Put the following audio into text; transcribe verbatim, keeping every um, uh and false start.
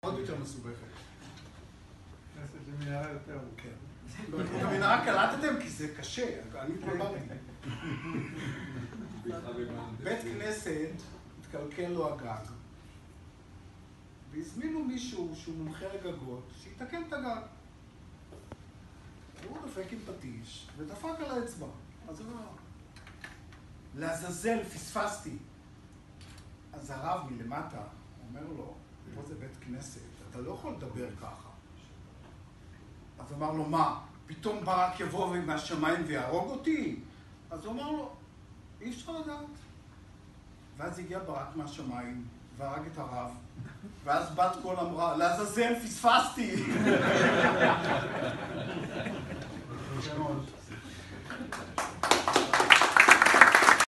עוד יותר מסובכת. כנסת זה מנהרה יותר. כן. את המנהרה קלטתם כי זה קשה, אני התבלבלתי. בית כנסת התקלקל לו הגג, והזמינו מישהו שהוא מומחה לגגות, שיתקן את הגג. הוא דופק עם פטיש ודפק על האצבע. אז הוא אומר, לעזאזל, פספסתי. אז הרב מלמטה אומר לו, פה זה בית כנסת, אתה לא יכול לדבר ככה. אז הוא אמר לו, מה? פתאום ברק יבוא מהשמיים ויהרוג אותי? אז הוא אמר לו, אי אפשר לדעת. ואז הגיע ברק מהשמיים והרג את הרב, ואז בת קול אמרה, לעזאזל, פספסתי.